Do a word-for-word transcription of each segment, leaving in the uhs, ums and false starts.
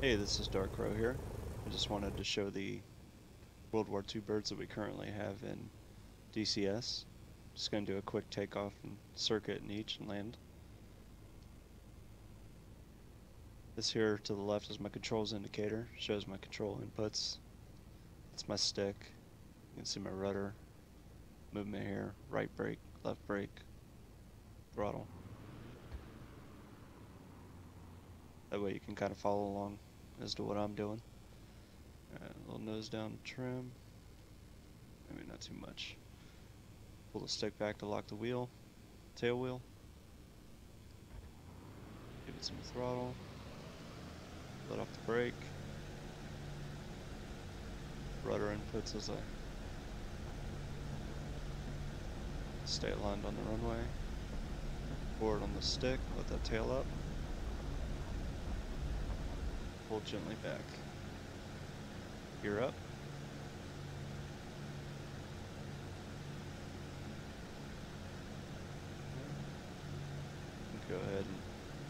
Hey, this is Dark Crow here. I just wanted to show the World War Two birds that we currently have in D C S. Just going to do a quick takeoff and circuit in each and land. This here to the left is my controls indicator, shows my control inputs. It's my stick. You can see my rudder, movement here, right brake, left brake, throttle. That way you can kind of follow along as to what I'm doing. Uh, a little nose down trim, maybe not too much. Pull the stick back to lock the wheel, tail wheel. Give it some throttle. Let off the brake. Rudder inputs as I stay aligned on the runway. Forward on the stick, let that tail up. Pull gently back. Gear up. Go ahead and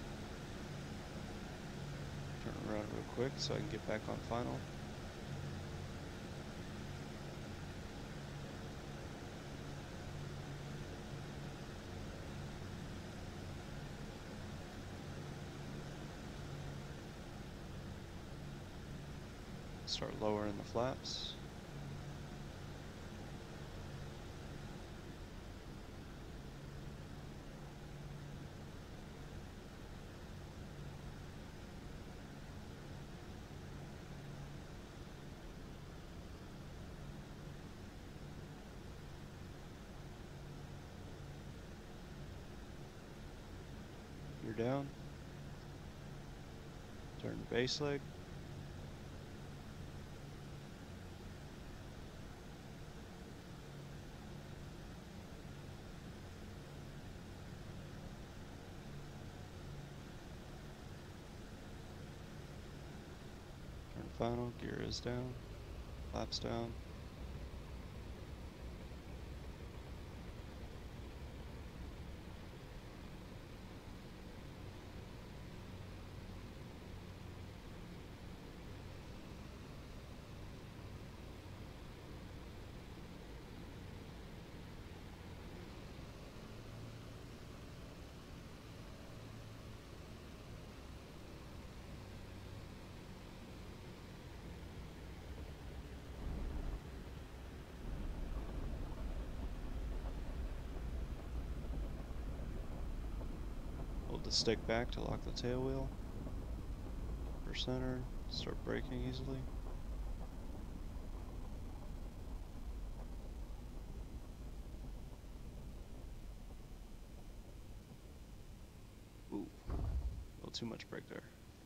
turn around real quick so I can get back on final. Start lowering the flaps. You're down. Turn the base leg. Turn final, gear is down, flaps down. Hold the stick back to lock the tail wheel. For center, start braking easily. Ooh, a little too much brake there.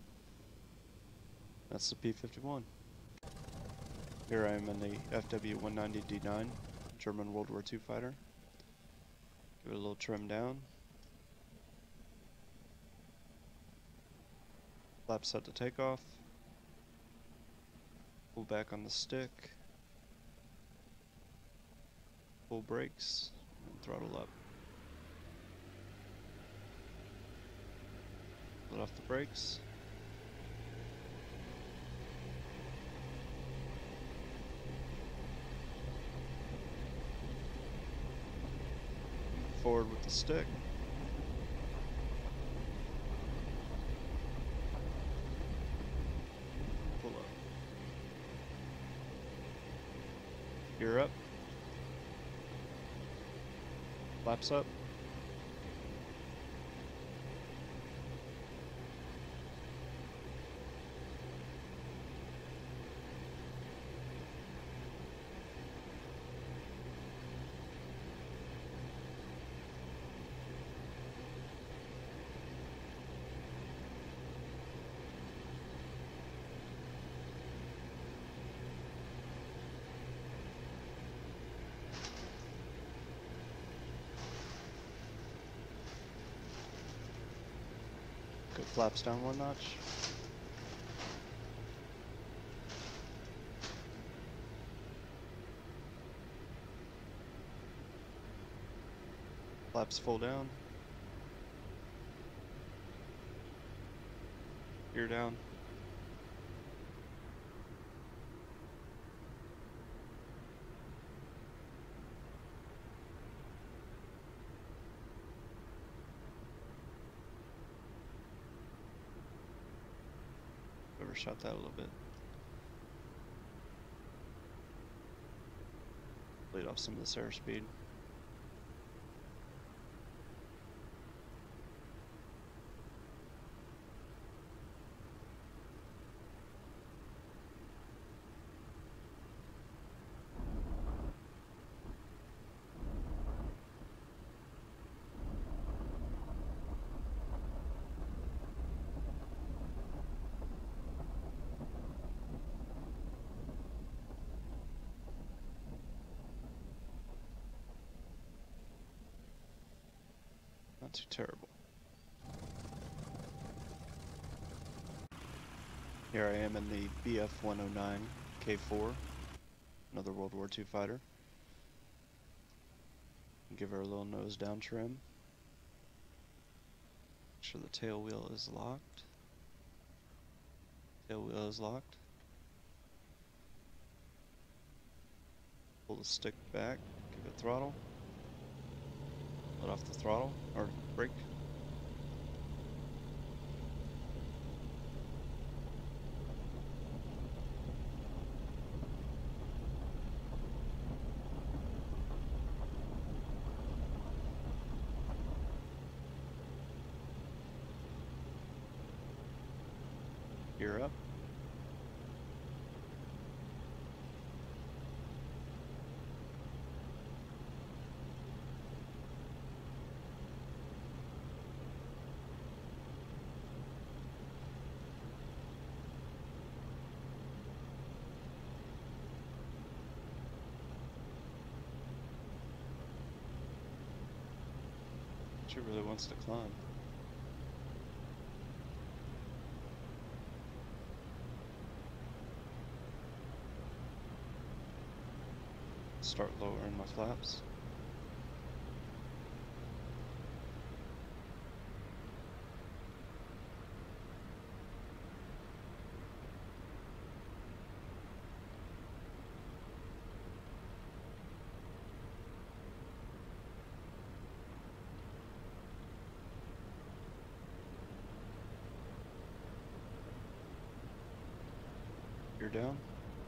That's the P fifty-one. Here I am in the F W one ninety D nine, German World War Two fighter. Give it a little trim down. Flap set to takeoff. Pull back on the stick. Pull brakes and throttle up. Let off the brakes. Forward with the stick. Pull up. Gear up. Flaps up. Go flaps down one notch. Flaps full down. Gear down. overshot that a little bit. Lead off some of this airspeed. Not too terrible. Here I am in the B F one oh nine K four, another World War Two fighter. Give her a little nose down trim. Make sure the tail wheel is locked. Tail wheel is locked. Pull the stick back, give it throttle. Let off the throttle, or brake. Gear up. She really wants to climb. Start lowering my flaps. Gear down.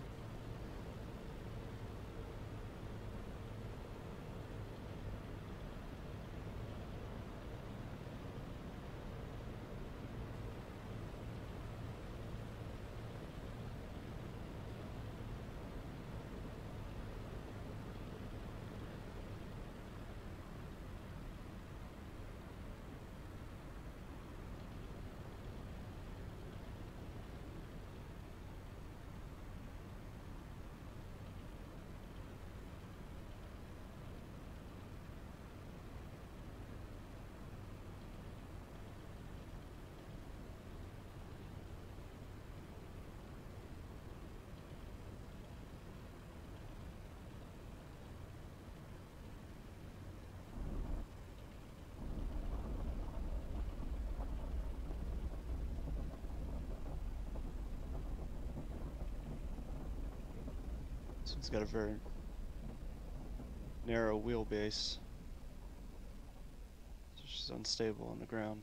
So it's got a very narrow wheelbase, so she's unstable on the ground.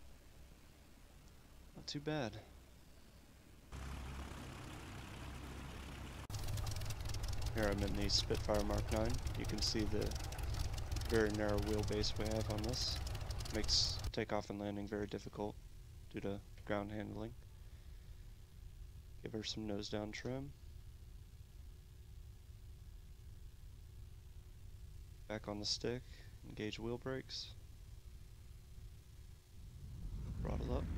Not too bad. Here I'm in the Spitfire Mark nine. You can see the very narrow wheelbase we have on this. Makes takeoff and landing very difficult due to ground handling. Give her some nose down trim. Back on the stick, engage wheel brakes. Throttle up.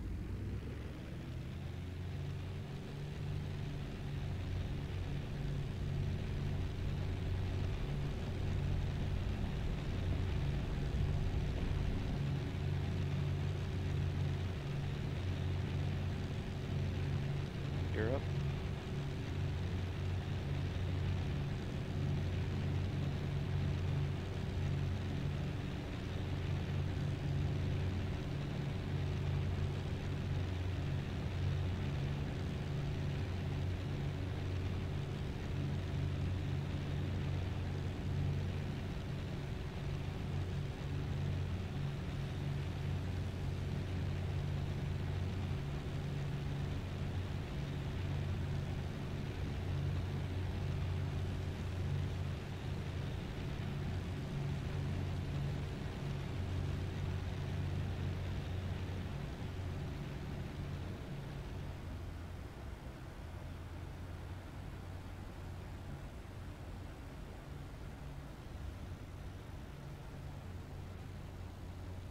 Gear up.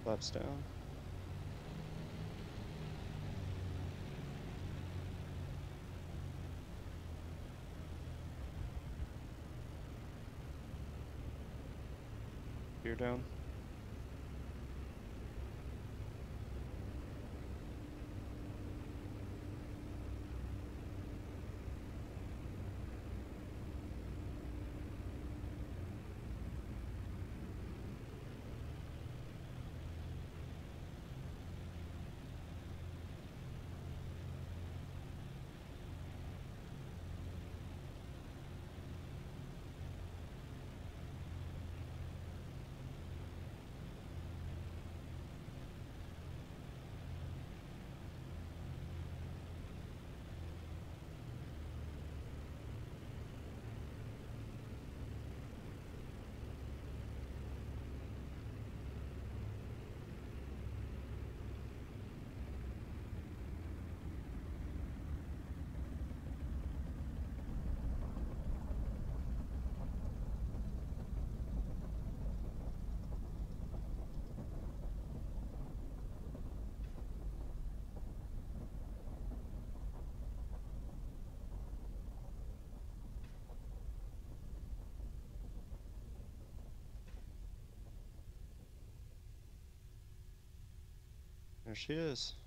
Flaps down. Gear down. There she is.